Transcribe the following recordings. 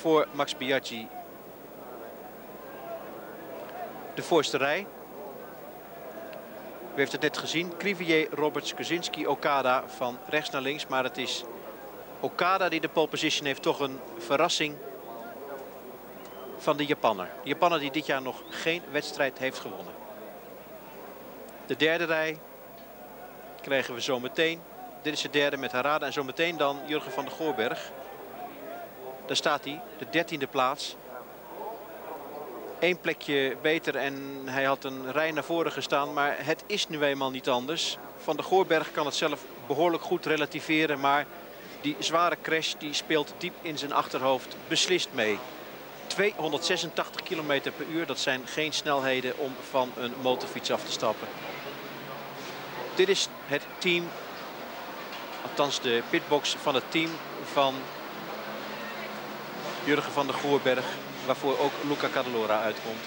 voor Max Biaggi de voorste rij. U heeft het net gezien. Crivier, Roberts, Kosinski, Okada van rechts naar links. Maar het is Okada die de pole position heeft. Toch een verrassing van de Japanner. De Japanner die dit jaar nog geen wedstrijd heeft gewonnen. De derde rij krijgen we zo meteen. Dit is de derde met Harada en zo meteen dan Jurgen van der Goorberg. Daar staat hij, de 13e plaats. Eén plekje beter en hij had een rij naar voren gestaan. Maar het is nu eenmaal niet anders. Van der Goorberg kan het zelf behoorlijk goed relativeren. Maar die zware crash die speelt diep in zijn achterhoofd beslist mee. 286 km per uur, dat zijn geen snelheden om van een motorfiets af te stappen. Dit is het team, althans de pitbox van het team van Jurgen van der Goorberg, waarvoor ook Luca Cadalora uitkomt.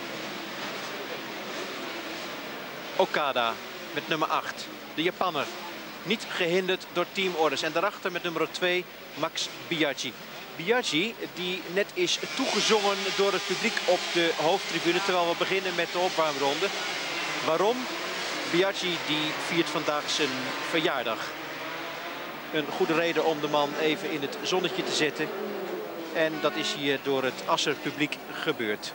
Okada met nummer 8, de Japanner. Niet gehinderd door teamorders. En daarachter met nummer 2 Max Biaggi. Biaggi die net is toegezongen door het publiek op de hoofdtribune. Terwijl we beginnen met de opwarmronde. Waarom? Biaggi die viert vandaag zijn verjaardag. Een goede reden om de man even in het zonnetje te zetten. En dat is hier door het Asser publiek gebeurd.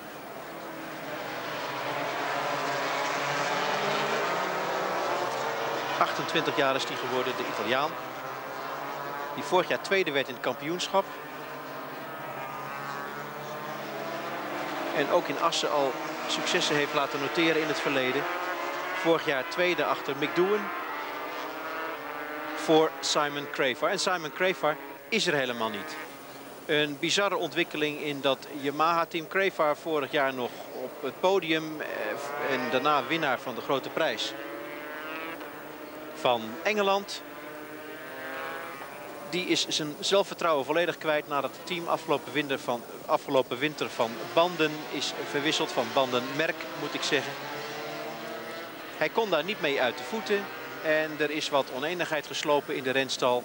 ...28 jaar is hij geworden, de Italiaan. Die vorig jaar tweede werd in het kampioenschap. En ook in Assen al successen heeft laten noteren in het verleden. Vorig jaar tweede achter Mick Doohan. Voor Simon Crafar. En Simon Crafar is er helemaal niet. Een bizarre ontwikkeling in dat Yamaha-team. Crafar vorig jaar nog op het podium. En daarna winnaar van de grote prijs van Engeland. Die is zijn zelfvertrouwen volledig kwijt nadat het team afgelopen winter van banden is verwisseld. Van bandenmerk moet ik zeggen. Hij kon daar niet mee uit de voeten. En er is wat oneenigheid geslopen in de renstal.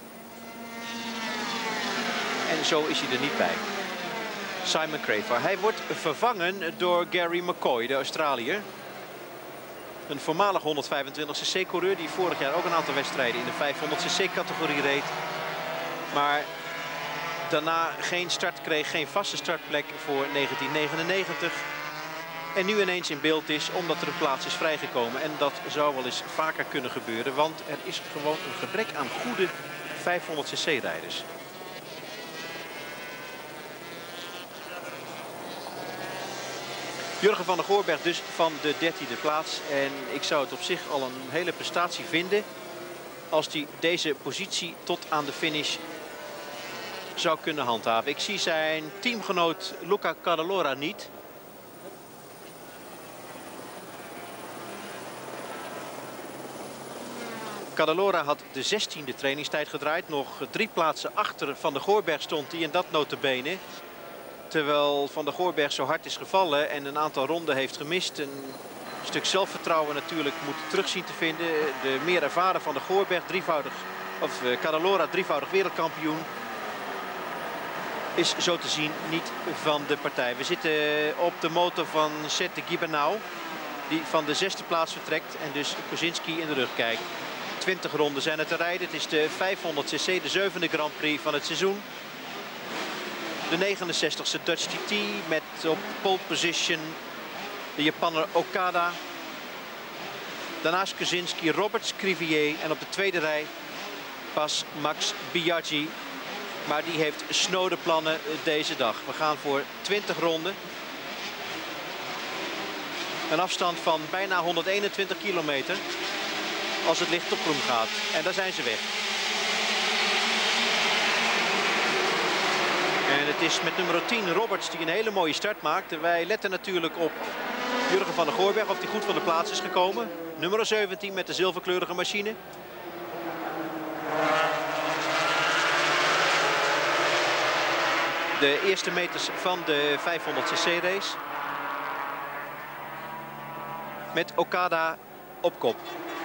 En zo is hij er niet bij. Simon Crafar. Hij wordt vervangen door Gary McCoy, de Australiër. Een voormalig 125cc-coureur die vorig jaar ook een aantal wedstrijden in de 500cc-categorie reed. Maar daarna geen start kreeg, geen vaste startplek voor 1999. En nu ineens in beeld is omdat er een plaats is vrijgekomen. En dat zou wel eens vaker kunnen gebeuren, want er is gewoon een gebrek aan goede 500cc-rijders. Jurgen van der Goorberg dus van de 13e plaats. En ik zou het op zich al een hele prestatie vinden als hij deze positie tot aan de finish zou kunnen handhaven. Ik zie zijn teamgenoot Luca Cadalora niet. Cadalora had de 16e trainingstijd gedraaid. Nog 3 plaatsen achter Van der Goorberg stond hij en dat nota bene. Terwijl Van der Goorberg zo hard is gevallen en een aantal ronden heeft gemist. Een stuk zelfvertrouwen natuurlijk moet terug zien te vinden. De meer ervaren Van der Goorberg, Cadalora, drievoudig wereldkampioen, is zo te zien niet van de partij. We zitten op de motor van Seth de Gibernau, die van de 6e plaats vertrekt en dus Kosinski in de rug kijkt. 20 ronden zijn er te rijden. Het is de 500cc, de 7e Grand Prix van het seizoen. De 69e Dutch TT met op pole position de Japanner Okada. Daarnaast Kosinski, Roberts, Crivier en op de tweede rij pas Max Biaggi. Maar die heeft snode plannen deze dag. We gaan voor 20 ronden. Een afstand van bijna 121 kilometer als het licht op groen gaat. En daar zijn ze weg. En het is met nummer 10 Roberts die een hele mooie start maakt. Wij letten natuurlijk op Jurgen van der Goorberg of hij goed van de plaats is gekomen. Nummer 17 met de zilverkleurige machine. De eerste meters van de 500cc race. Met Okada op kop.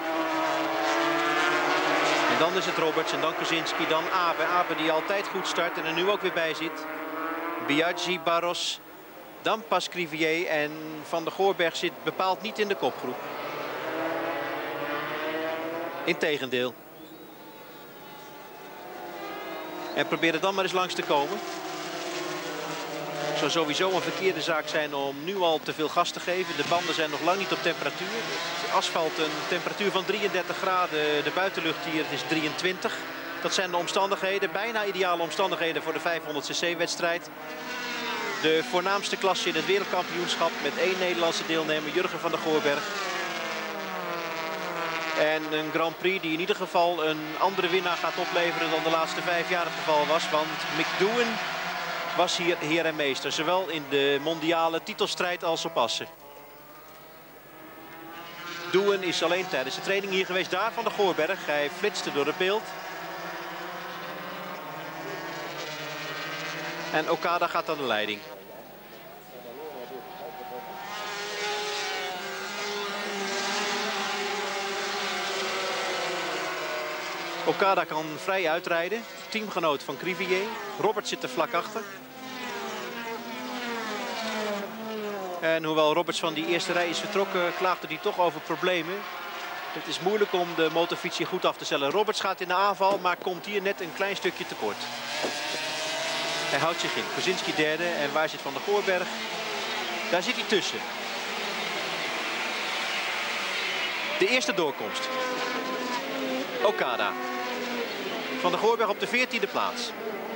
En dan is het Roberts en dan Kosinski, dan Abe. Abe die altijd goed start en er nu ook weer bij zit. Biaggi, Barros, dan pas Crivier en Van der Goorberg zit bepaald niet in de kopgroep. Integendeel. En probeer er dan maar eens langs te komen. Het zou sowieso een verkeerde zaak zijn om nu al te veel gas te geven. De banden zijn nog lang niet op temperatuur. Het asfalt een temperatuur van 33 graden. De buitenlucht hier is 23. Dat zijn de omstandigheden. Bijna ideale omstandigheden voor de 500cc wedstrijd. De voornaamste klasse in het wereldkampioenschap met 1 Nederlandse deelnemer, Jurgen van der Goorberg. En een Grand Prix die in ieder geval een andere winnaar gaat opleveren dan de laatste 5 jaar het geval was. Want Mick Doohan was hier heer en meester. Zowel in de mondiale titelstrijd als op Assen. Doohan is alleen tijdens de training hier geweest. Daar Van der Goorberg. Hij flitste door het beeld. En Okada gaat aan de leiding. Okada kan vrij uitrijden. Teamgenoot van Crivier. Robert zit er vlak achter. En hoewel Roberts van die eerste rij is vertrokken, klaagde hij toch over problemen. Het is moeilijk om de motorfiets hier goed af te stellen. Roberts gaat in de aanval, maar komt hier net een klein stukje tekort. Hij houdt zich in. Kozinski derde. En waar zit Van der Goorberg? Daar zit hij tussen. De eerste doorkomst. Okada. Van der Goorberg op de 14e plaats.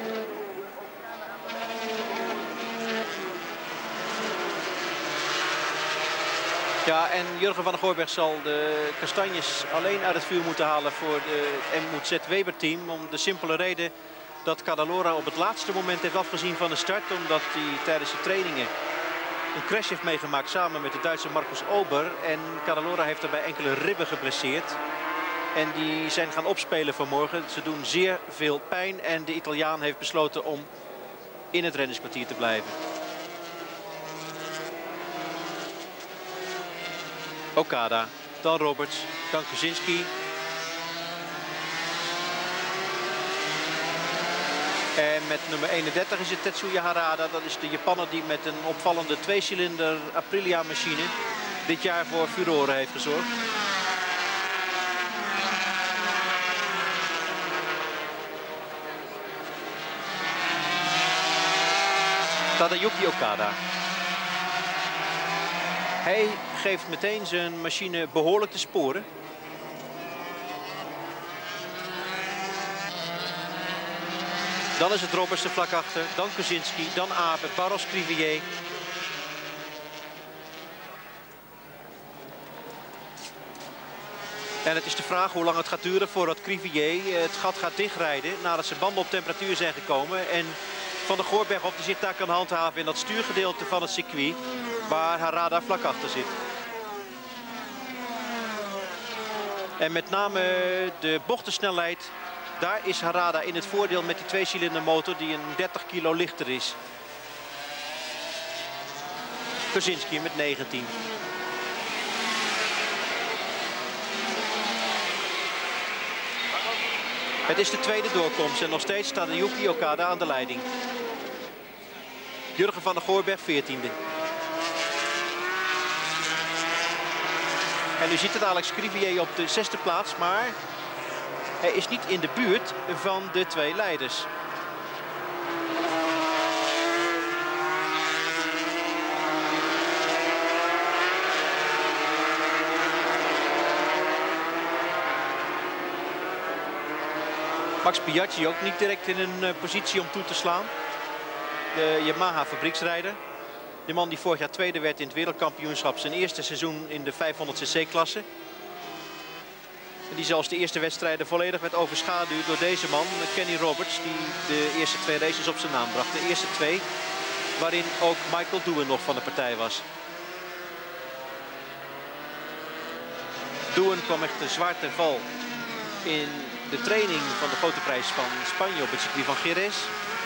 Ja, en Jurgen van der Goorberg zal de kastanjes alleen uit het vuur moeten halen voor het MZ Weber team. Om de simpele reden dat Cadalora op het laatste moment heeft afgezien van de start. Omdat hij tijdens de trainingen een crash heeft meegemaakt samen met de Duitse Markus Ober. En Cadalora heeft daarbij enkele ribben geblesseerd. En die zijn gaan opspelen vanmorgen. Ze doen zeer veel pijn en de Italiaan heeft besloten om in het rennerskwartier te blijven. Okada, dan Roberts, dan Kozinski. En met nummer 31 is het Tetsuya Harada. Dat is de Japanner die met een opvallende 2-cilinder Aprilia machine dit jaar voor furore heeft gezorgd. Tadayuki Okada. Hij geeft meteen zijn machine behoorlijk te sporen. Dan is het Roberts er vlak achter. Dan Kozinski, dan Abe, Barros, Crivier. En het is de vraag hoe lang het gaat duren voordat Crivier het gat gaat dichtrijden. Nadat zijn banden op temperatuur zijn gekomen. En Van der Goorberg of hij zich daar kan handhaven in dat stuurgedeelte van het circuit. Waar Harada vlak achter zit. En met name de bochtensnelheid. Daar is Harada in het voordeel met die 2-cilinder motor die een 30 kilo lichter is. Kozinski met 19. Het is de tweede doorkomst en nog steeds staat de Yuki Okada aan de leiding. Jurgen van der Goorberg 14e. En u ziet het, Alex Crivier op de 6e plaats, maar hij is niet in de buurt van de 2 leiders. Max Biaggi ook niet direct in een positie om toe te slaan. De Yamaha fabrieksrijder. De man die vorig jaar tweede werd in het wereldkampioenschap. Zijn eerste seizoen in de 500cc klasse. En die zelfs de eerste wedstrijden volledig werd overschaduwd door deze man, Kenny Roberts. Die de eerste 2 races op zijn naam bracht. De eerste 2 waarin ook Michael Doohan nog van de partij was. Doohan kwam echt zwaar ten val in de training van de grote prijs van Spanje op het circuit van Jerez.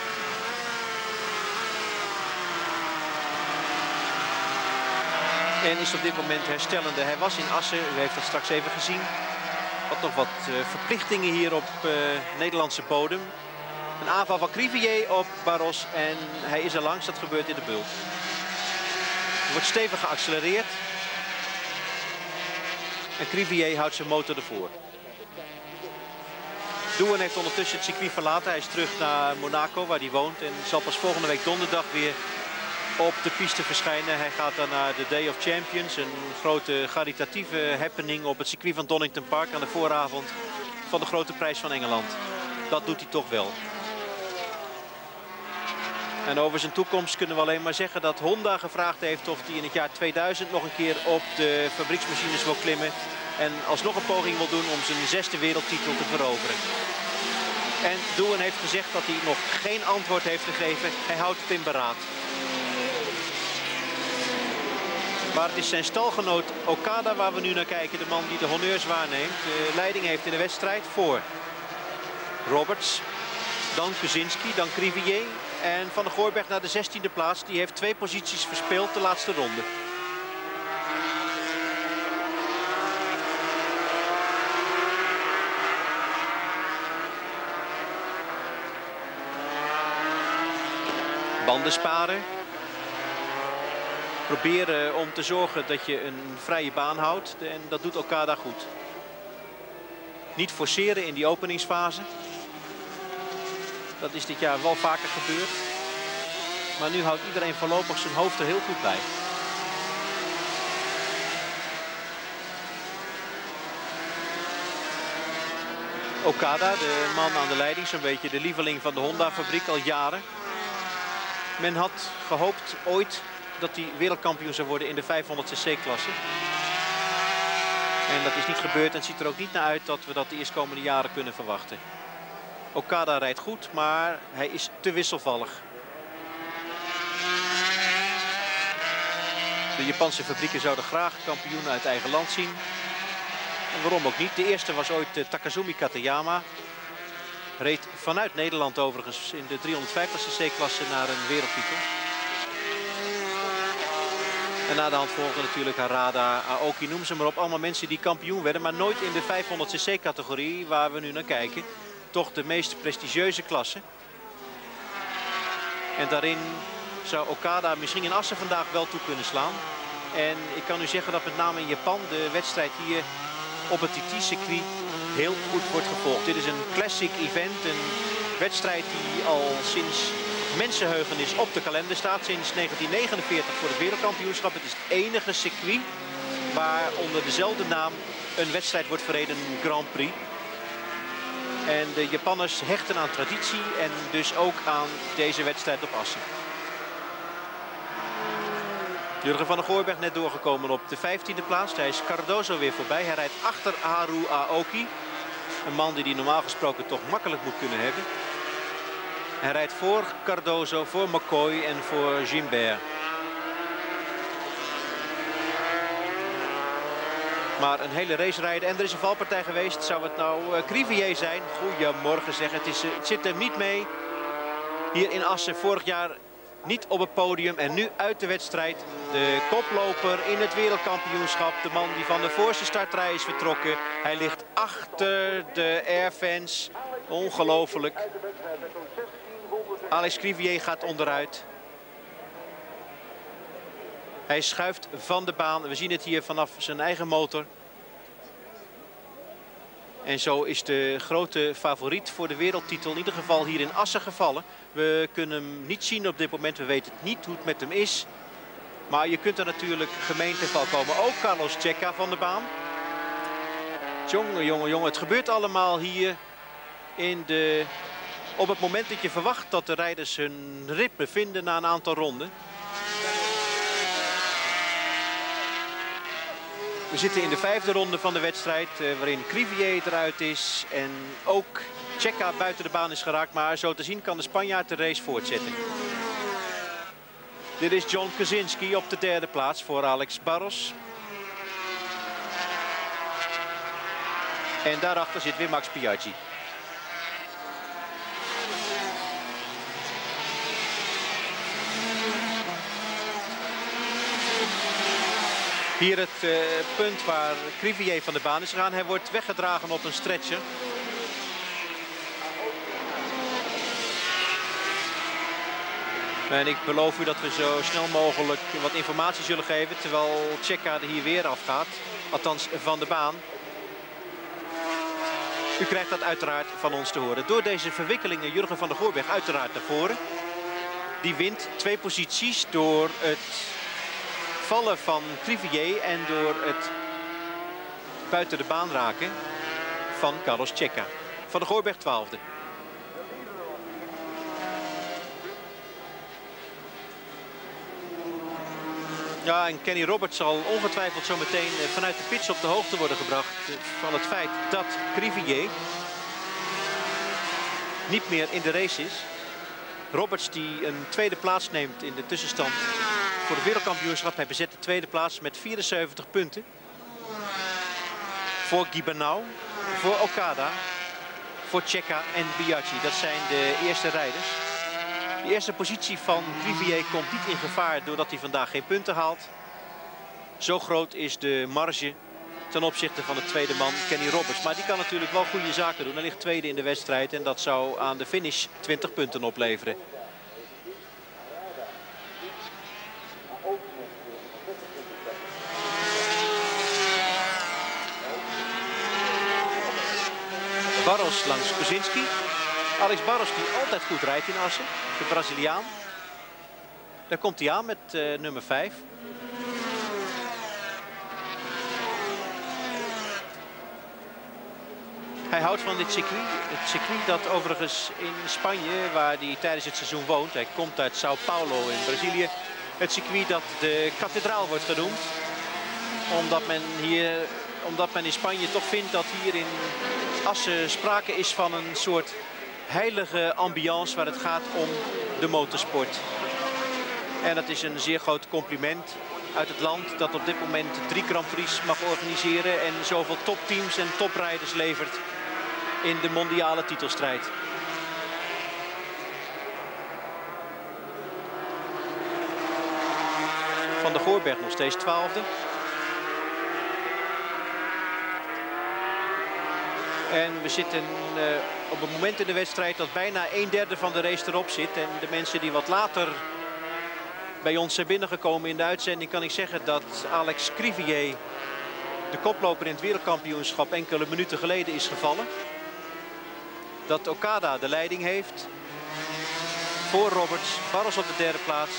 En is op dit moment herstellende. Hij was in Assen, u heeft dat straks even gezien. Had nog wat verplichtingen hier op Nederlandse bodem. Een aanval van Crivier op Barros en hij is er langs. Dat gebeurt in de bult. Er wordt stevig geaccelereerd. En Crivier houdt zijn motor ervoor. Doohan heeft ondertussen het circuit verlaten. Hij is terug naar Monaco waar hij woont. En zal pas volgende week donderdag weer op de piste verschijnen. Hij gaat dan naar de Day of Champions. Een grote caritatieve happening op het circuit van Donington Park. Aan de vooravond van de grote prijs van Engeland. Dat doet hij toch wel. En over zijn toekomst kunnen we alleen maar zeggen dat Honda gevraagd heeft of hij in het jaar 2000 nog een keer op de fabrieksmachines wil klimmen. En alsnog een poging wil doen om zijn 6e wereldtitel te veroveren. En Doohan heeft gezegd dat hij nog geen antwoord heeft gegeven. Hij houdt het in beraad. Maar het is zijn stalgenoot Okada waar we nu naar kijken. De man die de honneurs waarneemt. De leiding heeft in de wedstrijd voor Roberts. Dan Kuzinski, dan Crivier. En Van der Gooiberg naar de 16e plaats. Die heeft 2 posities verspeeld de laatste ronde. Banden sparen. Proberen om te zorgen dat je een vrije baan houdt. En dat doet Okada goed. Niet forceren in die openingsfase. Dat is dit jaar wel vaker gebeurd. Maar nu houdt iedereen voorlopig zijn hoofd er heel goed bij. Okada, de man aan de leiding, zo'n beetje de lieveling van de Honda-fabriek al jaren. Men had gehoopt ooit dat hij wereldkampioen zou worden in de 500cc-klasse. En dat is niet gebeurd en het ziet er ook niet naar uit dat we dat de eerstkomende jaren kunnen verwachten. Okada rijdt goed, maar hij is te wisselvallig. De Japanse fabrieken zouden graag kampioenen uit eigen land zien. En waarom ook niet. De eerste was ooit Takazumi Katayama. Reed vanuit Nederland overigens in de 350cc-klasse naar een wereldtitel. En na de hand volgden natuurlijk Harada, Aoki, noem ze maar op. Allemaal mensen die kampioen werden, maar nooit in de 500cc-categorie waar we nu naar kijken. Toch de meest prestigieuze klasse. En daarin zou Okada misschien in Assen vandaag wel toe kunnen slaan. En ik kan u zeggen dat met name in Japan de wedstrijd hier op het TT-circuit heel goed wordt gevolgd. Dit is een classic event, een wedstrijd die al sinds mensenheugenis op de kalender staat. Sinds 1949 voor het wereldkampioenschap. Het is het enige circuit waar onder dezelfde naam een wedstrijd wordt verreden, een Grand Prix. En de Japanners hechten aan traditie en dus ook aan deze wedstrijd op Assen. Jurgen van der Gooiberg net doorgekomen op de 15e plaats. Hij is Cardozo weer voorbij. Hij rijdt achter Haru Aoki. Een man die normaal gesproken toch makkelijk moet kunnen hebben. Hij rijdt voor Cardozo, voor McCoy en voor Gimbert. Maar een hele race rijden. En er is een valpartij geweest. Zou het nou Crivier zijn? Goedemorgen zeg. Het zit er niet mee. Hier in Assen vorig jaar niet op het podium. En nu uit de wedstrijd. De koploper in het wereldkampioenschap. De man die van de voorste startrij is vertrokken. Hij ligt achter de airfans. Ongelooflijk. Alex Crivier gaat onderuit. Hij schuift van de baan. We zien het hier vanaf zijn eigen motor. En zo is de grote favoriet voor de wereldtitel in ieder geval hier in Assen gevallen. We kunnen hem niet zien op dit moment. We weten niet hoe het met hem is. Maar je kunt er natuurlijk gemeen ten val komen. Ook Carlos Checa van de baan. Jongen, jongen, jongen. Het gebeurt allemaal hier op het moment dat je verwacht dat de rijders hun ritme vinden na een aantal ronden. We zitten in de 5e ronde van de wedstrijd waarin Crivier eruit is en ook Checa buiten de baan is geraakt. Maar zo te zien kan de Spanjaard de race voortzetten. Dit is John Kuzinski op de 3e plaats voor Alex Barros. En daarachter zit weer Max Biaggi. Hier het punt waar Crivier van de baan is gegaan. Hij wordt weggedragen op een stretcher. En ik beloof u dat we zo snel mogelijk wat informatie zullen geven. Terwijl Checa er hier weer afgaat. Althans van de baan. U krijgt dat uiteraard van ons te horen. Door deze verwikkelingen Jurgen van der Goorberg uiteraard naar voren. Die wint 2 posities door het vallen van Crivier en door het buiten de baan raken van Carlos Checa. Van der Goorberg 12e. Ja, en Kenny Roberts zal ongetwijfeld zo meteen vanuit de pits op de hoogte worden gebracht van het feit dat Crivier niet meer in de race is. Roberts die een tweede plaats neemt in de tussenstand voor het wereldkampioenschap. Hij bezet de tweede plaats met 74 punten. Voor Guy Bernau, voor Okada, voor Checa en Biaggi. Dat zijn de eerste rijders. De eerste positie van Crivier komt niet in gevaar doordat hij vandaag geen punten haalt. Zo groot is de marge ten opzichte van de tweede man Kenny Roberts. Maar die kan natuurlijk wel goede zaken doen. Hij ligt tweede in de wedstrijd en dat zou aan de finish 20 punten opleveren. Barros langs Kosinski. Alex Barros die altijd goed rijdt in Assen. De Braziliaan. Daar komt hij aan met nummer 5. Hij houdt van dit circuit. Het circuit dat overigens in Spanje, waar hij tijdens het seizoen woont. Hij komt uit Sao Paulo in Brazilië. Het circuit dat de kathedraal wordt genoemd. Omdat men in Spanje toch vindt dat hier in Assen sprake is van een soort heilige ambiance waar het gaat om de motorsport. En dat is een zeer groot compliment uit het land dat op dit moment 3 Grand Prix mag organiseren en zoveel topteams en toprijders levert in de mondiale titelstrijd. Van der Goorberg nog steeds 12e. En we zitten op het moment in de wedstrijd dat bijna 1/3 van de race erop zit. En de mensen die wat later bij ons zijn binnengekomen in de uitzending, kan ik zeggen dat Alex Crivier, de koploper in het wereldkampioenschap, enkele minuten geleden is gevallen. Dat Okada de leiding heeft. Voor Roberts, Barros op de 3e plaats.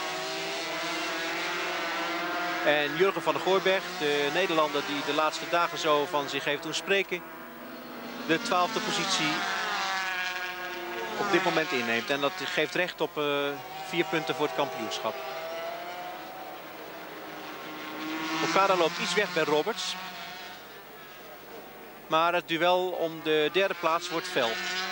En Jurgen van der Goorberg, de Nederlander die de laatste dagen zo van zich heeft doen spreken, de 12e positie op dit moment inneemt. En dat geeft recht op 4 punten voor het kampioenschap. Okada loopt iets weg bij Roberts. Maar het duel om de 3e plaats wordt fel.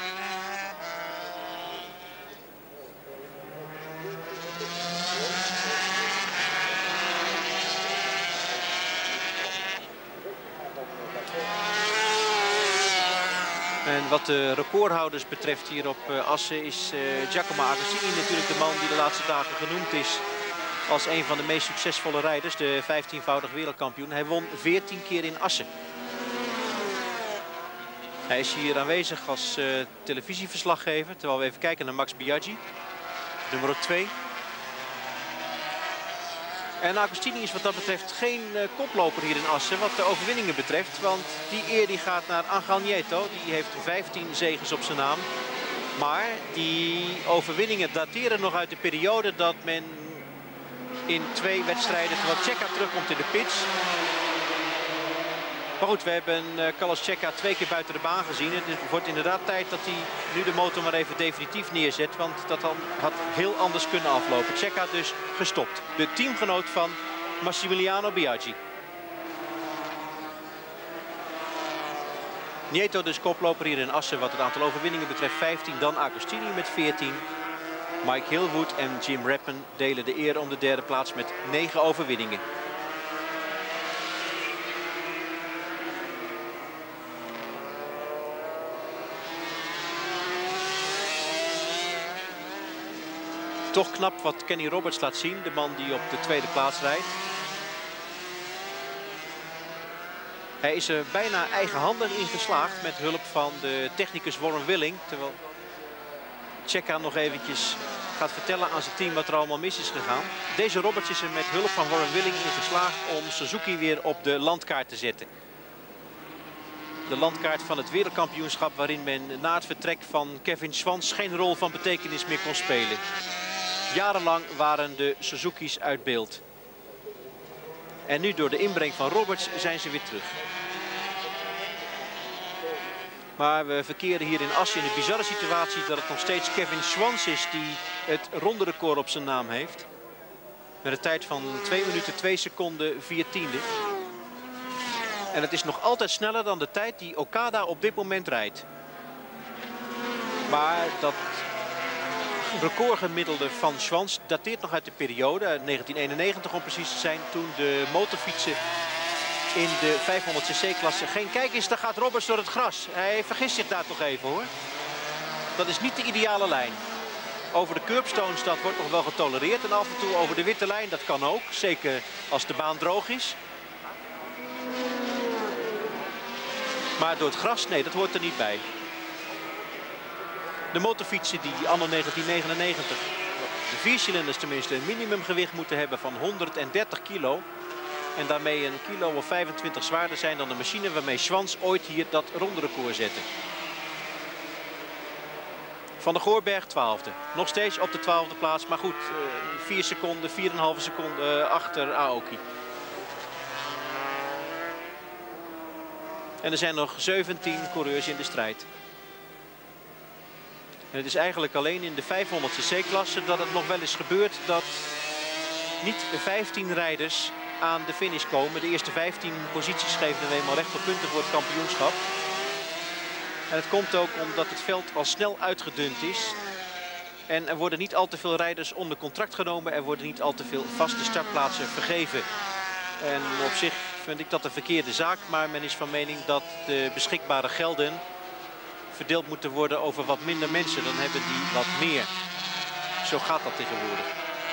En wat de recordhouders betreft hier op Assen is Giacomo Agostini natuurlijk de man die de laatste dagen genoemd is als een van de meest succesvolle rijders. De 15-voudig wereldkampioen. Hij won 14 keer in Assen. Hij is hier aanwezig als televisieverslaggever. Terwijl we even kijken naar Max Biaggi. Nummer 2. En Agostini is wat dat betreft geen koploper hier in Assen wat de overwinningen betreft. Want die eer die gaat naar Angel Nieto. Die heeft 15 zegens op zijn naam. Maar die overwinningen dateren nog uit de periode dat men in 2 wedstrijden, terwijl Checa terugkomt in de pits. Maar goed, we hebben Carlos Checa 2 keer buiten de baan gezien. Het wordt inderdaad tijd dat hij nu de motor maar even definitief neerzet. Want dat had heel anders kunnen aflopen. Checa dus gestopt. De teamgenoot van Massimiliano Biaggi. Nieto dus koploper hier in Assen wat het aantal overwinningen betreft 15. Dan Agostini met 14. Mike Hillwood en Jim Rappen delen de eer om de 3e plaats met 9 overwinningen. Toch knap wat Kenny Roberts laat zien, de man die op de 2e plaats rijdt. Hij is er bijna eigenhandig in geslaagd met hulp van de technicus Warren Willing. Terwijl Checa nog eventjes gaat vertellen aan zijn team wat er allemaal mis is gegaan. Deze Roberts is er met hulp van Warren Willing in geslaagd om Suzuki weer op de landkaart te zetten. De landkaart van het wereldkampioenschap waarin men na het vertrek van Kevin Schwantz geen rol van betekenis meer kon spelen. Jarenlang waren de Suzuki's uit beeld. En nu door de inbreng van Roberts zijn ze weer terug. Maar we verkeren hier in Assen in een bizarre situatie dat het nog steeds Kevin Schwantz is die het ronderecord op zijn naam heeft. Met een tijd van 2 minuten 2 seconden 4 tiende. En het is nog altijd sneller dan de tijd die Okada op dit moment rijdt. Maar dat recordgemiddelde van Schwantz dateert nog uit de periode, uit 1991 om precies te zijn, toen de motorfietsen in de 500cc-klasse geen... Kijk eens, daar gaat Roberts door het gras. Hij vergist zich daar toch even, hoor. Dat is niet de ideale lijn. Over de curbstones, dat wordt nog wel getolereerd. En af en toe over de witte lijn, dat kan ook. Zeker als de baan droog is. Maar door het gras, nee, dat hoort er niet bij. De motorfietsen die anno 1999, de 4-cilinders tenminste, een minimumgewicht moeten hebben van 130 kilo. En daarmee een kilo of 25 zwaarder zijn dan de machine waarmee Schwantz ooit hier dat ronderecord zette. Van der Goorberg 12e. Nog steeds op de 12e plaats. Maar goed, 4 seconden, 4,5 seconden achter Aoki. En er zijn nog 17 coureurs in de strijd. En het is eigenlijk alleen in de 500cc-klasse dat het nog wel eens gebeurt dat niet 15 rijders aan de finish komen. De eerste 15 posities geven er eenmaal recht op punten voor het kampioenschap. En het komt ook omdat het veld al snel uitgedund is. En er worden niet al te veel rijders onder contract genomen. Er worden niet al te veel vaste startplaatsen vergeven. En op zich vind ik dat een verkeerde zaak. Maar men is van mening dat de beschikbare gelden verdeeld moeten worden over wat minder mensen. Dan hebben die wat meer. Zo gaat dat tegenwoordig.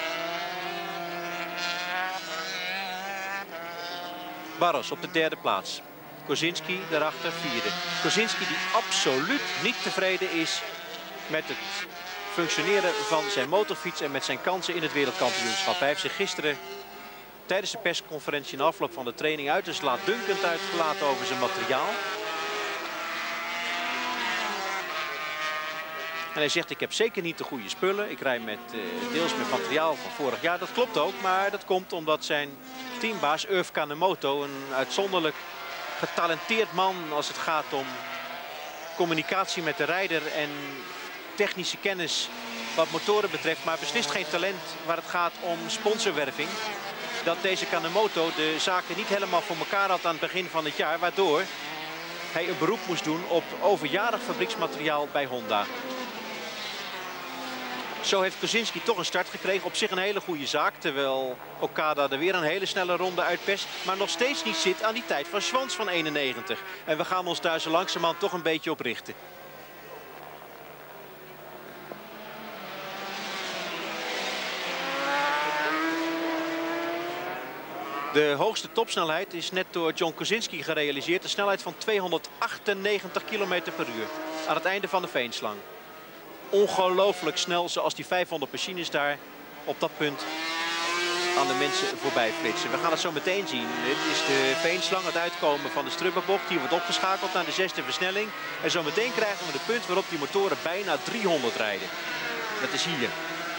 Barros op de 3e plaats. Kozinski daarachter 4e. Kozinski die absoluut niet tevreden is met het functioneren van zijn motorfiets en met zijn kansen in het wereldkampioenschap. Hij heeft zich gisteren tijdens de persconferentie in afloop van de training uiterst laatdunkend uitgelaten over zijn materiaal. En hij zegt, ik heb zeker niet de goede spullen. Ik rij deels met materiaal van vorig jaar. Dat klopt ook, maar dat komt omdat zijn teambaas Irv Kanemoto, een uitzonderlijk getalenteerd man als het gaat om communicatie met de rijder en technische kennis wat motoren betreft, maar beslist geen talent waar het gaat om sponsorwerving. Dat deze Kanemoto de zaken niet helemaal voor elkaar had aan het begin van het jaar, waardoor hij een beroep moest doen op overjarig fabrieksmateriaal bij Honda. Zo heeft Kozinski toch een start gekregen. Op zich een hele goede zaak. Terwijl Okada er weer een hele snelle ronde uitperst. Maar nog steeds niet zit aan die tijd van Schwantz van 91. En we gaan ons daar zo langzamerhand toch een beetje op richten. De hoogste topsnelheid is net door John Kozinski gerealiseerd. De snelheid van 298 km per uur. Aan het einde van de Veenslang. Ongelooflijk snel zoals die 500 machines daar op dat punt aan de mensen voorbij flitsen. We gaan het zo meteen zien. Dit is de Veenslang, het uitkomen van de Strubberbocht. Die wordt opgeschakeld naar de 6e versnelling. En zo meteen krijgen we de punt waarop die motoren bijna 300 rijden. Dat is hier.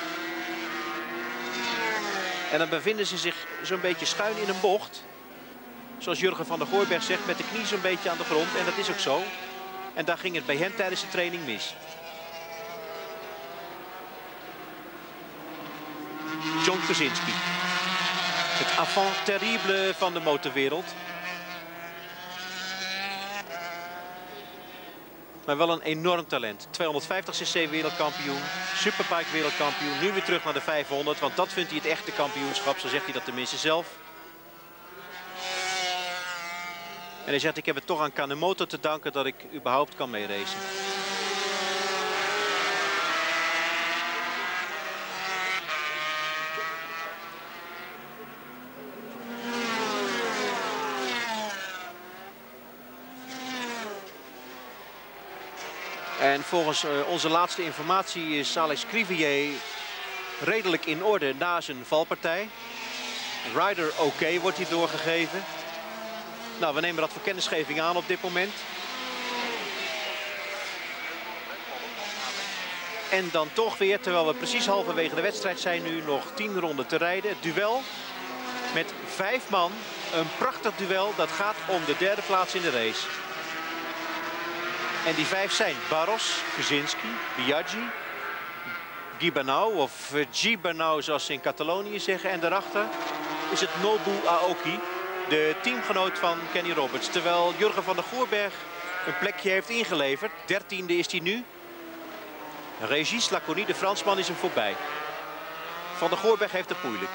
En dan bevinden ze zich zo'n beetje schuin in een bocht. Zoals Jurgen van der Goorberg zegt, met de knie zo'n beetje aan de grond. En dat is ook zo. En daar ging het bij hem tijdens de training mis. John Kozinski. Het enfant terrible van de motorwereld. Maar wel een enorm talent. 250cc wereldkampioen. Superbike wereldkampioen. Nu weer terug naar de 500. Want dat vindt hij het echte kampioenschap. Zo zegt hij dat tenminste zelf. En hij zegt, ik heb het toch aan Kanemoto te danken dat ik überhaupt kan meeracen. En volgens onze laatste informatie is Alex Crivier redelijk in orde na zijn valpartij. Rider oké wordt hij doorgegeven. Nou, we nemen dat voor kennisgeving aan op dit moment. En dan toch weer, terwijl we precies halverwege de wedstrijd zijn, nu nog 10 ronden te rijden. Het duel met 5 man. Een prachtig duel. Dat gaat om de derde plaats in de race. En die 5 zijn Barros, Kosinski, Biaggi, Gibernau of Gibernau zoals ze in Catalonië zeggen. En daarachter is het Nobu Aoki, de teamgenoot van Kenny Roberts. Terwijl Jurgen van der Goorberg een plekje heeft ingeleverd. 13e is hij nu. Régis Laconie, de Fransman, is hem voorbij. Van der Goorberg heeft het moeilijk.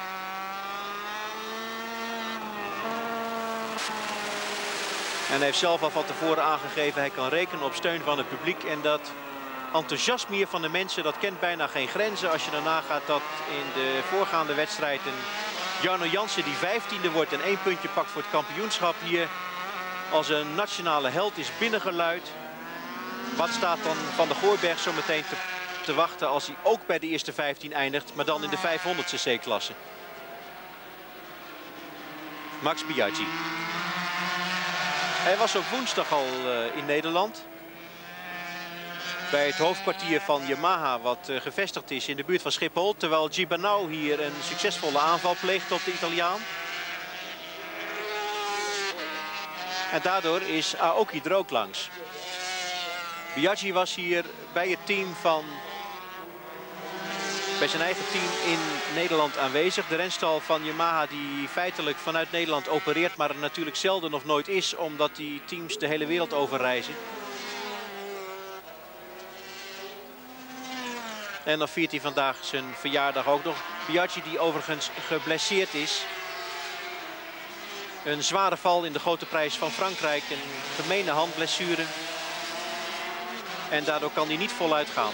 En hij heeft zelf al van tevoren aangegeven, hij kan rekenen op steun van het publiek. En dat enthousiasme hier van de mensen, dat kent bijna geen grenzen. Als je daarna gaat dat in de voorgaande wedstrijd een Jarno Jansen die 15e wordt en 1 puntje pakt voor het kampioenschap hier als een nationale held is binnengeluid. Wat staat dan Van der Goorberg zo meteen te wachten als hij ook bij de eerste 15 eindigt, maar dan in de 500 C-klasse. Max Biaggi. Hij was op woensdag al in Nederland. Bij het hoofdkwartier van Yamaha, wat gevestigd is in de buurt van Schiphol. Terwijl Gibernau hier een succesvolle aanval pleegt op de Italiaan. En daardoor is Aoki er ook langs. Biaggi was hier bij het team bij zijn eigen team in Nederland aanwezig. De renstal van Yamaha die feitelijk vanuit Nederland opereert, maar er natuurlijk zelden of nooit is, omdat die teams de hele wereld overreizen. En dan viert hij vandaag zijn verjaardag ook nog. Biaggi die overigens geblesseerd is. Een zware val in de grote prijs van Frankrijk. Een gemene handblessure. En daardoor kan hij niet voluit gaan.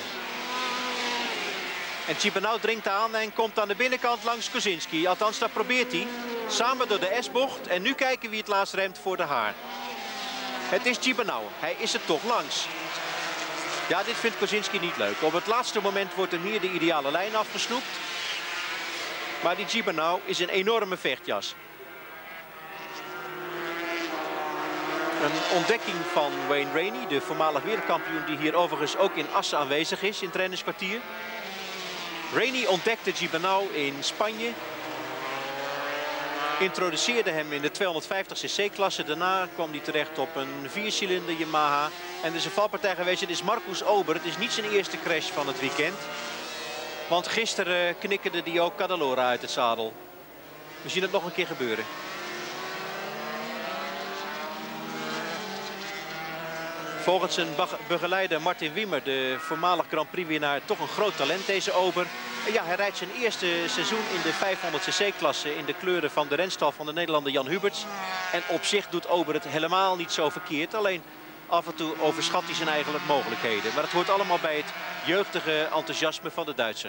En Gibernau dringt aan en komt aan de binnenkant langs Kosinski. Althans, dat probeert hij. Samen door de S-bocht. En nu kijken wie het laatst remt voor de haar. Het is Gibernau. Hij is er toch langs. Ja, dit vindt Kosinski niet leuk. Op het laatste moment wordt hem hier de ideale lijn afgesnoept. Maar die Gibernau is een enorme vechtjas. Een ontdekking van Wayne Rainey, de voormalig wereldkampioen die hier overigens ook in Assen aanwezig is in het trainingskwartier. Rainey ontdekte Gibernau in Spanje. Introduceerde hem in de 250cc-klasse. Daarna kwam hij terecht op een 4-cilinder Yamaha. En er is een valpartij geweest. Het is Marcus Ober. Het is niet zijn eerste crash van het weekend. Want gisteren knikkerde hij ook Cadalora uit het zadel. We zien het nog een keer gebeuren. Volgens zijn begeleider Martin Wimmer, de voormalig Grand Prix-winnaar, toch een groot talent deze Ober. En ja, hij rijdt zijn eerste seizoen in de 500cc-klasse in de kleuren van de renstal van de Nederlander Jan Huberts. En op zich doet Ober het helemaal niet zo verkeerd. Alleen af en toe overschat hij zijn eigen mogelijkheden. Maar het hoort allemaal bij het jeugdige enthousiasme van de Duitser.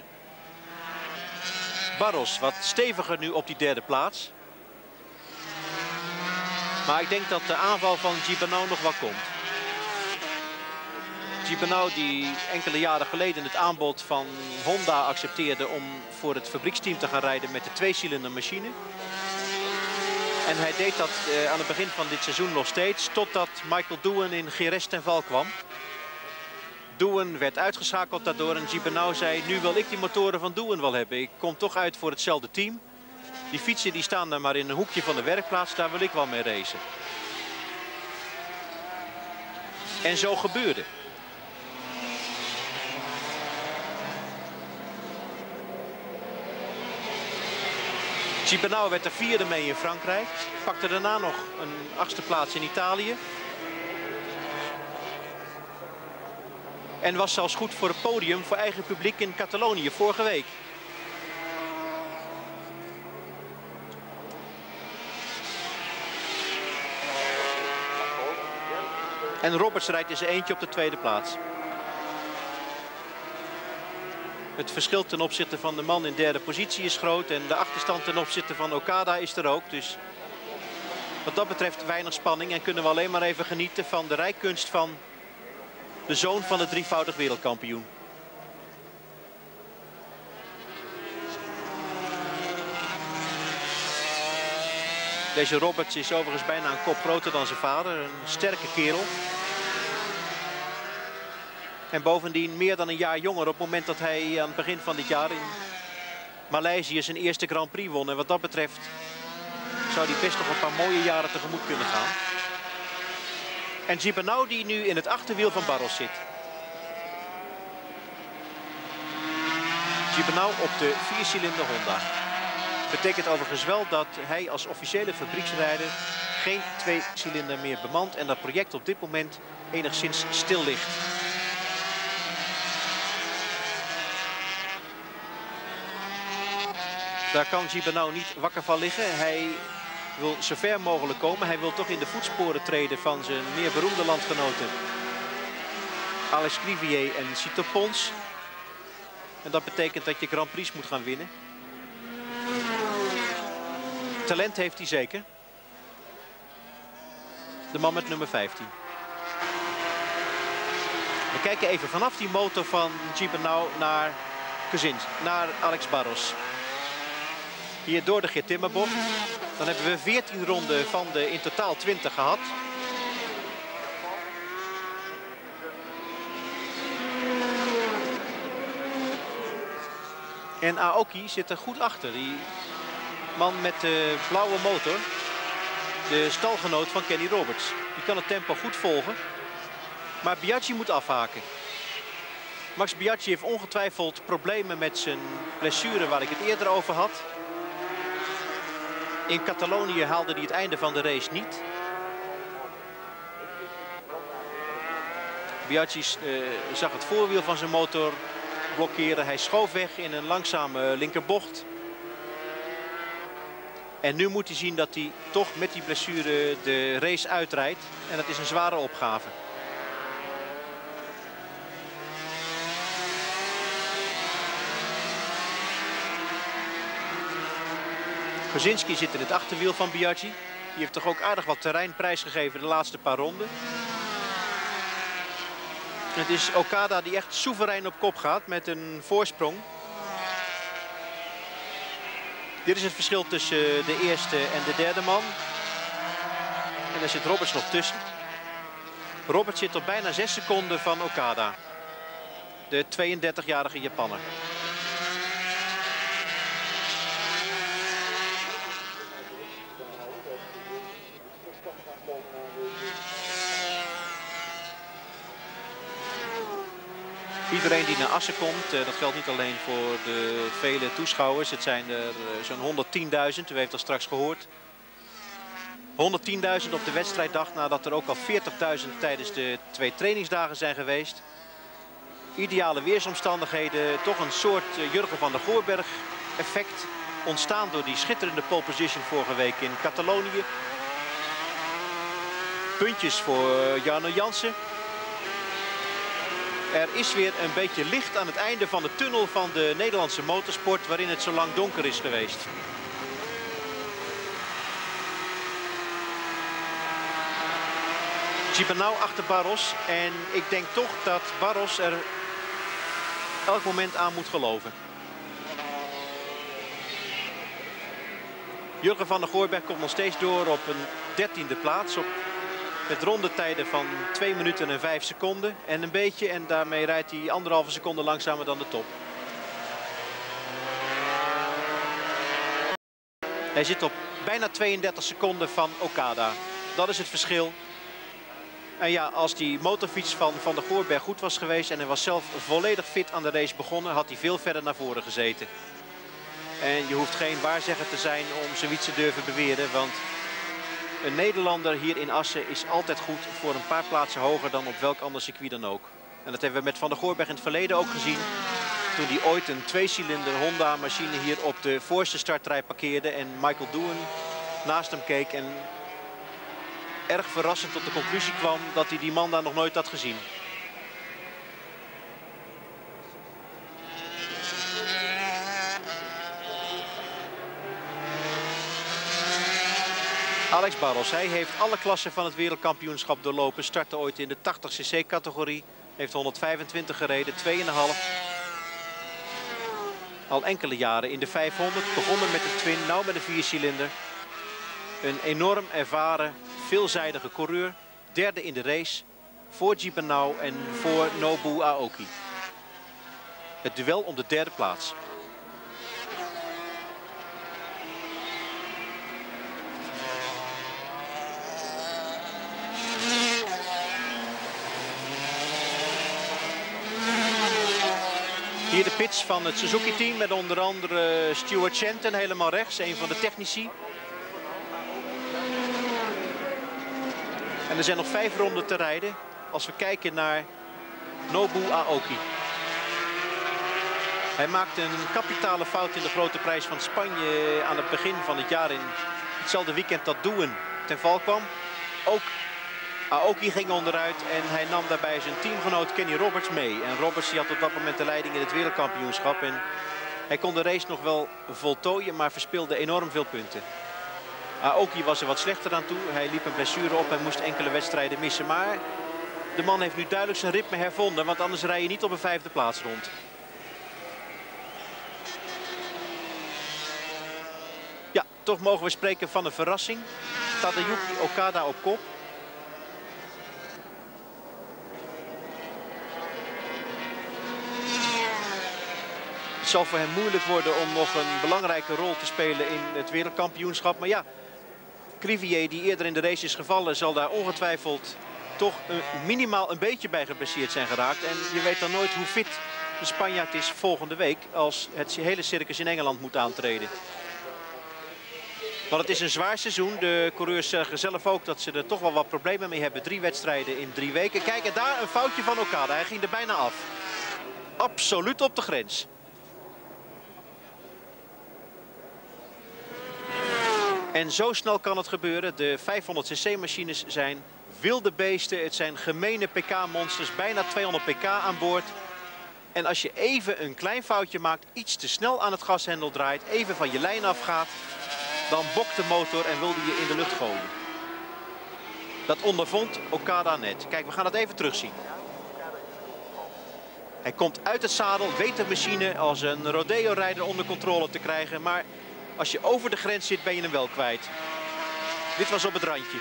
Barros wat steviger nu op die derde plaats. Maar ik denk dat de aanval van Gibernau nog wel komt. Gibernau die enkele jaren geleden het aanbod van Honda accepteerde om voor het fabrieksteam te gaan rijden met de 2-cilinder machine. En hij deed dat aan het begin van dit seizoen nog steeds, totdat Michael Doohan in Jerez ten val kwam. Doohan werd uitgeschakeld daardoor en Gibernau zei, nu wil ik die motoren van Doohan wel hebben. Ik kom toch uit voor hetzelfde team. Die fietsen die staan daar maar in een hoekje van de werkplaats, daar wil ik wel mee racen. En zo gebeurde. Gibernau werd er 4e mee in Frankrijk. Pakte daarna nog een 8e plaats in Italië. En was zelfs goed voor het podium voor eigen publiek in Catalonië vorige week. En Roberts rijdt in zijn eentje op de 2e plaats. Het verschil ten opzichte van de man in 3e positie is groot. En de achterstand ten opzichte van Okada is er ook. Dus wat dat betreft weinig spanning. En kunnen we alleen maar even genieten van de rijkunst van de zoon van de 3-voudig wereldkampioen. Deze Roberts is overigens bijna een kop groter dan zijn vader. Een sterke kerel. En bovendien meer dan een jaar jonger op het moment dat hij aan het begin van dit jaar in Maleisië zijn eerste Grand Prix won. En wat dat betreft zou hij best nog een paar mooie jaren tegemoet kunnen gaan. En Gibernau die nu in het achterwiel van Barros zit. Gibernau op de 4-cilinder Honda. Betekent overigens wel dat hij als officiële fabrieksrijder geen 2-cilinder meer bemant. En dat project op dit moment enigszins stil ligt. Daar kan Gibernau niet wakker van liggen. Hij wil zo ver mogelijk komen. Hij wil toch in de voetsporen treden van zijn meer beroemde landgenoten Alex Crivier en Sito Pons. En dat betekent dat je Grand Prix moet gaan winnen. Talent heeft hij zeker. De man met nummer 15. We kijken even vanaf die motor van Gibernau naar naar Alex Barros. Hier door de Geert-Timmerbocht. Dan hebben we 14 ronden van de in totaal 20 gehad. En Aoki zit er goed achter. Die man met de blauwe motor. De stalgenoot van Kenny Roberts. Die kan het tempo goed volgen. Maar Biaggi moet afhaken. Max Biaggi heeft ongetwijfeld problemen met zijn blessure waar ik het eerder over had. In Catalonië haalde hij het einde van de race niet. Biaggi zag het voorwiel van zijn motor blokkeren. Hij schoof weg in een langzame linkerbocht. En nu moet hij zien dat hij toch met die blessure de race uitrijdt. En dat is een zware opgave. Kozinski zit in het achterwiel van Biaggi. Die heeft toch ook aardig wat terrein prijsgegeven de laatste paar ronden. Het is Okada die echt soeverein op kop gaat met een voorsprong. Dit is het verschil tussen de eerste en de derde man. En daar zit Roberts nog tussen. Roberts zit op bijna 6 seconden van Okada. De 32-jarige Japanner. Iedereen die naar Assen komt, dat geldt niet alleen voor de vele toeschouwers. Het zijn er zo'n 110.000, u heeft dat straks gehoord. 110.000 op de wedstrijddag nadat er ook al 40.000 tijdens de 2 trainingsdagen zijn geweest. Ideale weersomstandigheden, toch een soort Jurgen van der Goorberg effect. Ontstaan door die schitterende pole position vorige week in Catalonië. Puntjes voor Jarno Jansen. Er is weer een beetje licht aan het einde van de tunnel van de Nederlandse motorsport, waarin het zo lang donker is geweest. Gibernau achter Barros. En ik denk toch dat Barros er elk moment aan moet geloven. Jurgen van der Goorberg komt nog steeds door op een 13e plaats. Met rondetijden van 2 minuten en 5 seconden. En een beetje. En daarmee rijdt hij 1,5 seconde langzamer dan de top. Hij zit op bijna 32 seconden van Okada. Dat is het verschil. En ja, als die motorfiets van Van der Goorberg goed was geweest en hij was zelf volledig fit aan de race begonnen, had hij veel verder naar voren gezeten. En je hoeft geen waarzegger te zijn om zoiets te durven beweren, want een Nederlander hier in Assen is altijd goed voor een paar plaatsen hoger dan op welk ander circuit dan ook. En dat hebben we met Van der Goorberg in het verleden ook gezien. Toen hij ooit een 2-cilinder Honda machine hier op de voorste startrij parkeerde en Michael Doohan naast hem keek en erg verrassend tot de conclusie kwam dat hij die man daar nog nooit had gezien. Alex Barros, hij heeft alle klassen van het wereldkampioenschap doorlopen. Startte ooit in de 80cc-categorie. Heeft 125 gereden, 2,5. Al enkele jaren in de 500. Begonnen met een twin, nou met een 4-cilinder. Een enorm ervaren, veelzijdige coureur. Derde in de race voor Gibernau en voor Nobu Aoki. Het duel om de derde plaats. Hier de pits van het Suzuki-team met onder andere Stuart Shenton helemaal rechts, een van de technici. En er zijn nog 5 ronden te rijden als we kijken naar Nobu Aoki. Hij maakte een kapitale fout in de grote prijs van Spanje aan het begin van het jaar in hetzelfde weekend dat Doen ten val kwam. Ook Aoki ging onderuit en hij nam daarbij zijn teamgenoot Kenny Roberts mee. En Roberts die had op dat moment de leiding in het wereldkampioenschap. En hij kon de race nog wel voltooien, maar verspeelde enorm veel punten. Aoki was er wat slechter aan toe. Hij liep een blessure op en moest enkele wedstrijden missen. Maar de man heeft nu duidelijk zijn ritme hervonden, want anders rij je niet op een 5e plaats rond. Ja, toch mogen we spreken van een verrassing. Tadayuki Okada op kop. Het zal voor hem moeilijk worden om nog een belangrijke rol te spelen in het wereldkampioenschap. Maar ja, Crivier die eerder in de race is gevallen zal daar ongetwijfeld toch minimaal een beetje bij geblesseerd zijn geraakt. En je weet dan nooit hoe fit de Spanjaard is volgende week als het hele circus in Engeland moet aantreden. Want het is een zwaar seizoen. De coureurs zeggen zelf ook dat ze er toch wel wat problemen mee hebben. 3 wedstrijden in 3 weken. Kijk, en daar een foutje van Okada. Hij ging er bijna af. Absoluut op de grens. En zo snel kan het gebeuren. De 500cc machines zijn wilde beesten. Het zijn gemene pk-monsters. Bijna 200 pk aan boord. En als je even een klein foutje maakt, iets te snel aan het gashendel draait, even van je lijn afgaat, dan bokt de motor en wilde je in de lucht gooien. Dat ondervond Okada net. Kijk, we gaan het even terugzien. Hij komt uit het zadel, weet de machine als een rodeo-rijder onder controle te krijgen. Maar als je over de grens zit, ben je hem wel kwijt. Dit was op het randje.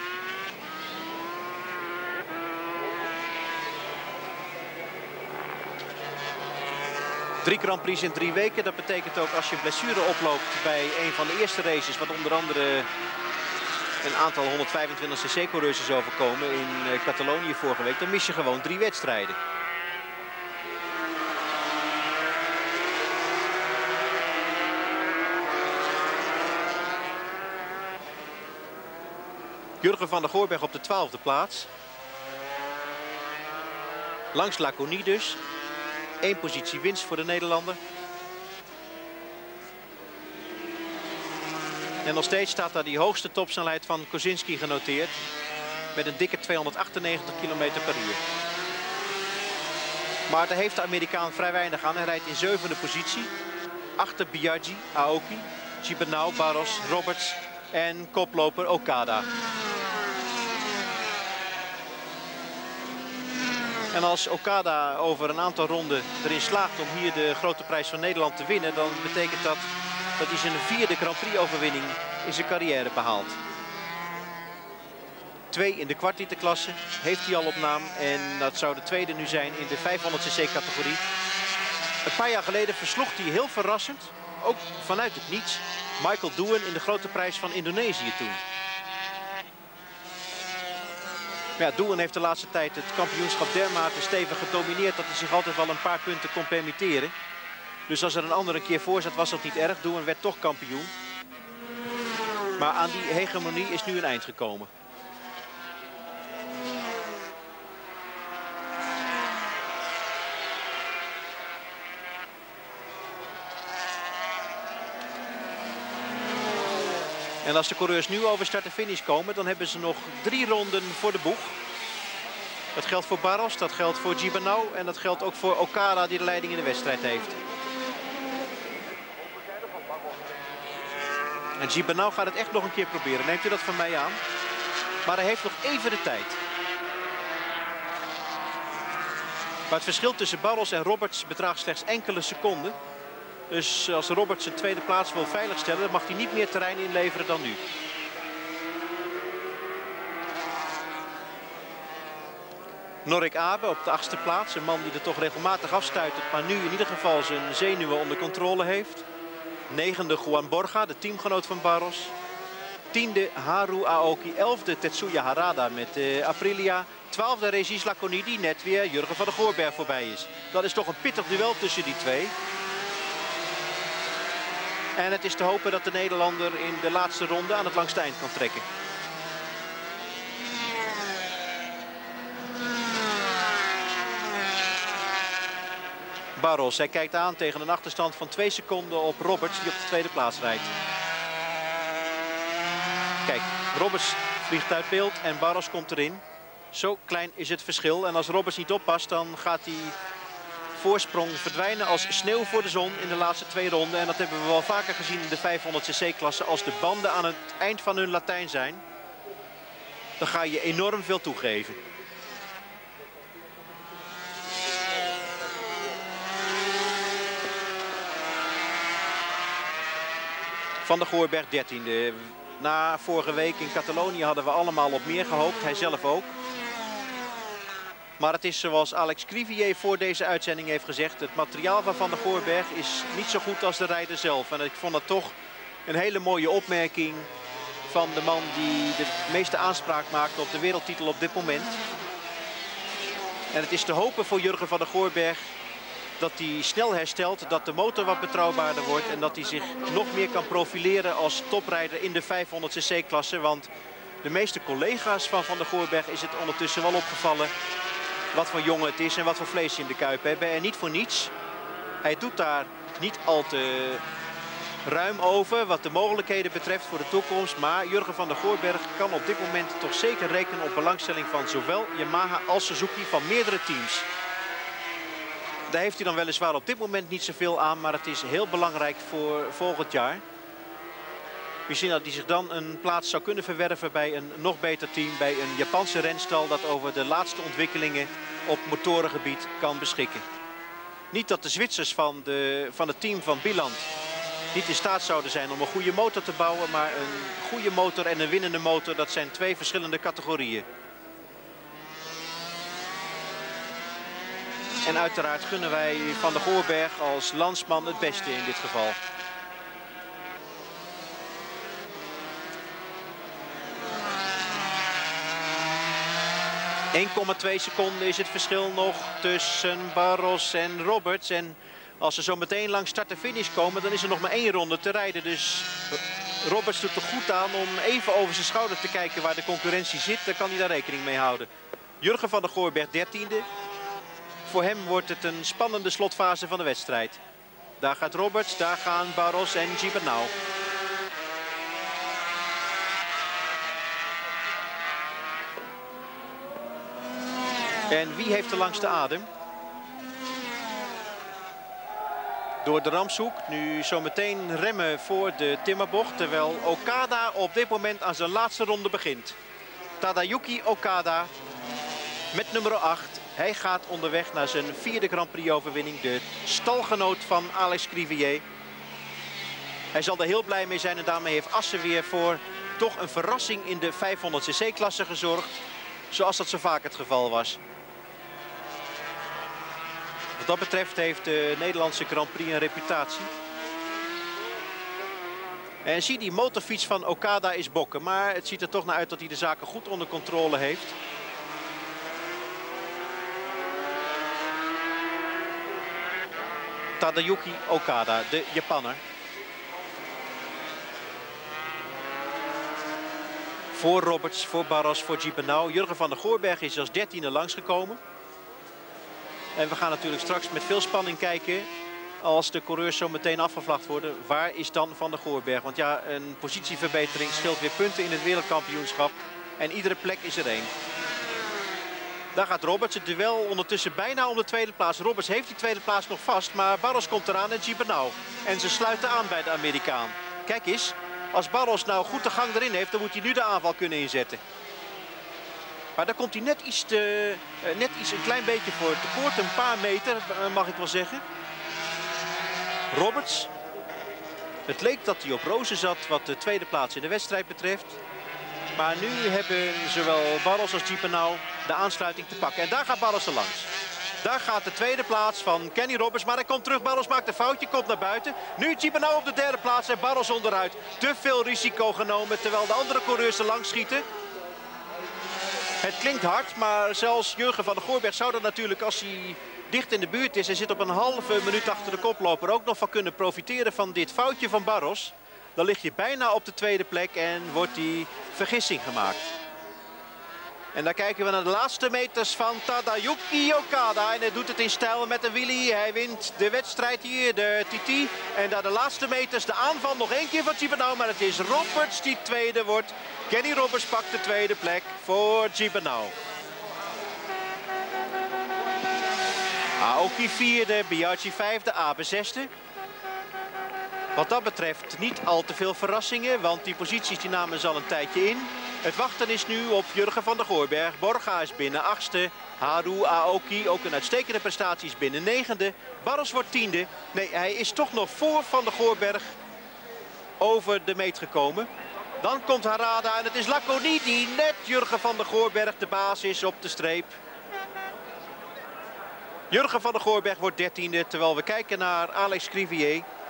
Drie Grand Prix in 3 weken. Dat betekent ook als je een blessure oploopt bij een van de eerste races, wat onder andere een aantal 125cc-coureurs is overkomen in Catalonië vorige week, dan mis je gewoon 3 wedstrijden. Jurgen van der Goorberg op de 12e plaats. Langs Laconie dus. 1 positie winst voor de Nederlander. En nog steeds staat daar die hoogste topsnelheid van Kosinski genoteerd. Met een dikke 298 km per uur. Maar daar heeft de Amerikaan vrij weinig aan. Hij rijdt in 7e positie. Achter Biaggi, Aoki, Gibernau, Barros, Roberts en koploper Okada. En als Okada over een aantal ronden erin slaagt om hier de grote prijs van Nederland te winnen, dan betekent dat dat hij zijn 4e Grand Prix overwinning in zijn carrière behaalt. 2 in de kwartliterklasse heeft hij al op naam en dat zou de tweede nu zijn in de 500cc categorie. Een paar jaar geleden versloeg hij heel verrassend, ook vanuit het niets, Michael Doen in de grote prijs van Indonesië toen. Ja, Doen heeft de laatste tijd het kampioenschap dermate stevig gedomineerd dat hij zich altijd wel een paar punten kon permitteren. Dus als er een ander een keer voor zat, was dat niet erg. Doen werd toch kampioen. Maar aan die hegemonie is nu een eind gekomen. En als de coureurs nu over start en finish komen, dan hebben ze nog 3 ronden voor de boeg. Dat geldt voor Barros, dat geldt voor Gibernau en dat geldt ook voor Okada die de leiding in de wedstrijd heeft. En Gibernau gaat het echt nog een keer proberen. Neemt u dat van mij aan? Maar hij heeft nog even de tijd. Maar het verschil tussen Barros en Roberts bedraagt slechts enkele seconden. Dus als Roberts zijn tweede plaats wil veiligstellen, dan mag hij niet meer terrein inleveren dan nu. Norik Abe op de 8e plaats. Een man die er toch regelmatig afstuitert, maar nu in ieder geval zijn zenuwen onder controle heeft. 9e Juan Borja, de teamgenoot van Barros. 10e Haru Aoki. 11e Tetsuya Harada met Aprilia. 12e Régis Laconi, die net weer Jurgen van der Goorberg voorbij is. Dat is toch een pittig duel tussen die twee. En het is te hopen dat de Nederlander in de laatste ronde aan het langste eind kan trekken. Barros, hij kijkt aan tegen een achterstand van 2 seconden op Roberts, die op de 2e plaats rijdt. Kijk, Roberts vliegt uit beeld en Barros komt erin. Zo klein is het verschil. En als Roberts niet oppast, dan gaat die voorsprong verdwijnen als sneeuw voor de zon in de laatste 2 ronden. En dat hebben we wel vaker gezien in de 500cc-klasse. Als de banden aan het eind van hun Latijn zijn, dan ga je enorm veel toegeven. Van der Goorberg 13e. Na vorige week in Catalonië hadden we allemaal op meer gehoopt. Hij zelf ook. Maar het is zoals Alex Crivier voor deze uitzending heeft gezegd. Het materiaal van der Goorberg is niet zo goed als de rijder zelf. En ik vond dat toch een hele mooie opmerking van de man die de meeste aanspraak maakt op de wereldtitel op dit moment. En het is te hopen voor Jurgen van der Goorberg dat hij snel herstelt, dat de motor wat betrouwbaarder wordt en dat hij zich nog meer kan profileren als toprijder in de 500cc-klasse. Want de meeste collega's van der Goorberg is het ondertussen wel opgevallen wat voor jongen het is en wat voor vlees in de kuip hebben. En niet voor niets. Hij doet daar niet al te ruim over wat de mogelijkheden betreft voor de toekomst. Maar Jurgen van der Goorberg kan op dit moment toch zeker rekenen op belangstelling van zowel Yamaha als Suzuki, van meerdere teams. Daar heeft hij dan weliswaar op dit moment niet zoveel aan, maar het is heel belangrijk voor volgend jaar. We zien dat hij zich dan een plaats zou kunnen verwerven bij een nog beter team, bij een Japanse renstal dat over de laatste ontwikkelingen op motorengebied kan beschikken. Niet dat de Zwitsers van het team van Biland niet in staat zouden zijn om een goede motor te bouwen, maar een goede motor en een winnende motor, dat zijn 2 verschillende categorieën. En uiteraard gunnen wij Van der Goorberg als landsman het beste in dit geval. ...1,2 seconden is het verschil nog tussen Barros en Roberts. En als ze zo meteen langs start en finish komen, dan is er nog maar 1 ronde te rijden. Dus Roberts doet er goed aan om even over zijn schouder te kijken waar de concurrentie zit. Dan kan hij daar rekening mee houden. Jurgen van der Goorberg 13e. Voor hem wordt het een spannende slotfase van de wedstrijd. Daar gaat Roberts, daar gaan Barros en Gibernau. En wie heeft de langste adem? Door de Ramshoek. Nu zometeen remmen voor de timmerbocht. Terwijl Okada op dit moment aan zijn laatste ronde begint. Tadayuki Okada met nummer 8. Hij gaat onderweg naar zijn 4e Grand Prix overwinning. De stalgenoot van Alex Crivier. Hij zal er heel blij mee zijn en daarmee heeft Assen weer voor toch een verrassing in de 500cc-klasse gezorgd. Zoals dat zo vaak het geval was. Wat dat betreft heeft de Nederlandse Grand Prix een reputatie. En zie, die motorfiets van Okada is bokken. Maar het ziet er toch naar uit dat hij de zaken goed onder controle heeft. Tadayuki Okada, de Japanner. Voor Roberts, voor Barros, voor Gibernau. Jurgen van der Goorberg is als 13e langsgekomen. En we gaan natuurlijk straks met veel spanning kijken, als de coureurs zo meteen afgevlacht worden, waar is dan Van der Goorberg? Want ja, een positieverbetering scheelt weer punten in het wereldkampioenschap. En iedere plek is er 1. Daar gaat Roberts. Het duel ondertussen bijna om de 2e plaats. Roberts heeft die 2e plaats nog vast, maar Barros komt eraan en Gibernau. En ze sluiten aan bij de Amerikaan. Kijk eens, als Barros nou goed de gang erin heeft, dan moet hij nu de aanval kunnen inzetten. Maar daar komt hij net iets een klein beetje voor tekort. Een paar meter, mag ik wel zeggen. Roberts. Het leek dat hij op rozen zat wat de 2e plaats in de wedstrijd betreft. Maar nu hebben zowel Barros als Tjepenau de aansluiting te pakken. En daar gaat Barros er langs. Daar gaat de tweede plaats van Kenny Roberts. Maar hij komt terug. Barros maakt een foutje. Komt naar buiten. Nu Tjepenau op de derde plaats. En Barros onderuit. Te veel risico genomen. Terwijl de andere coureurs er langs schieten. Het klinkt hard. Maar zelfs Jurgen van der Goorberg zou er natuurlijk, als hij dicht in de buurt is en zit op een halve minuut achter de koploper, ook nog van kunnen profiteren van dit foutje van Barros. Dan lig je bijna op de tweede plek en wordt die vergissing gemaakt. En dan kijken we naar de laatste meters van Tadayuki Okada. En hij doet het in stijl met een wheelie. Hij wint de wedstrijd hier, de TT. En daar de laatste meters, de aanval nog één keer van Tjepenau. Maar het is Roberts die tweede wordt. Kenny Roberts pakt de tweede plek voor Tjepenau. Aoki vierde, Biaggi vijfde, Abe zesde. Wat dat betreft niet al te veel verrassingen, want die posities die namen ze al een tijdje in. Het wachten is nu op Jurgen van der Goorberg. Borga is binnen achtste. Haru Aoki, ook een uitstekende prestatie, is binnen negende. Barros wordt tiende. Nee, hij is toch nog voor Van der Goorberg over de meet gekomen. Dan komt Harada en het is Laconi die net Jurgen van der Goorberg de baas is op de streep. Jurgen van der Goorberg wordt dertiende, terwijl we kijken naar Alex Crivier.